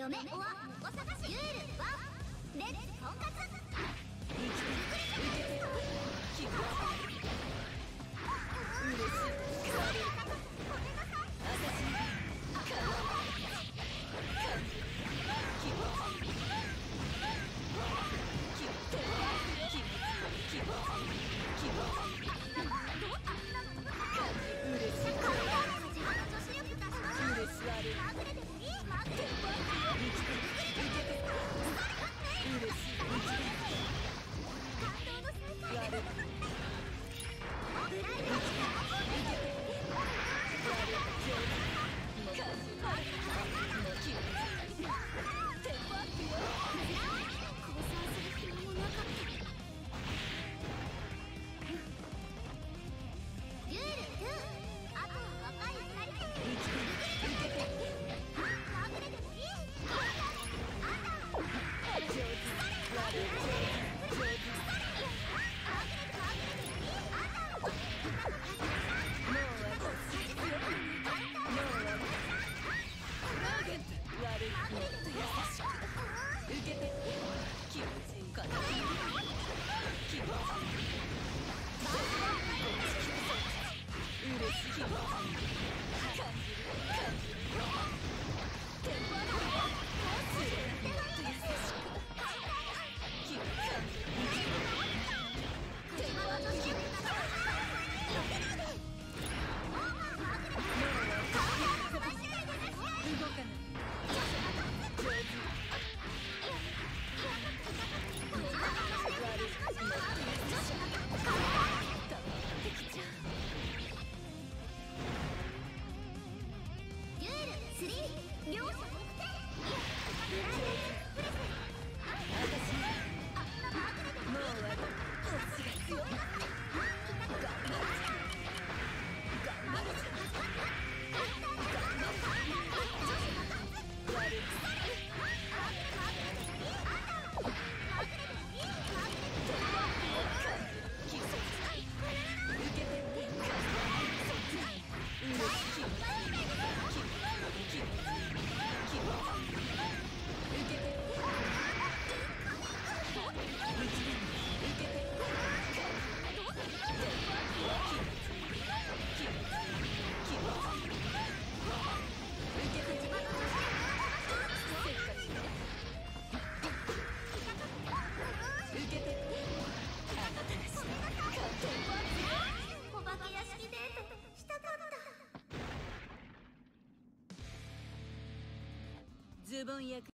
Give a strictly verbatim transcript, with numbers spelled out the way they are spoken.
嫁おわ婿探しユールワンレッツ婚活生きてくれじゃないですか。気持ち嬉しい。ごめんなさい。私にかわいい感じ気持ち気持ち気持ち気持ち気持ち嬉しい。女子力出しましょう。嬉しい。まぐれでもいい。まぐれでもいい。生きてる。生きてる。嬉しい。感動の再会。ブライド。生きてる。感じまる。気持ち。テンポアップよ。降参する暇もなかった。ルールツー。あとは若い二人で。生きてる。生きてる。まぐれでもいい。あんた。上手。悪い。上手。上手。まぐれでまぐれでもいい。あんた。もう私。強く。あんた。もう私。ラーゲント。悪い。もっと優しく。受けて。気持ちいいかな。気持ちいい。嬉しい気持ち感じる感じるテンポアップよ。もっと優しく気持ち感じるテンポアップよ。動かない上手悪いもっと優しく変わってきちゃう。スリー両者逆転。ブライドプレス。私あんなまぐれでもいい。もう終わり。星が強い。頑張って頑張って頑張って悪い。まぐれでもいい。あんたまぐれでもいい。まぐれでもいい。気持ち受けて感じそっち嬉しい気持ち気持ち気持ち気持ち受けて受けてお化け屋敷デートしたかった。ズボン役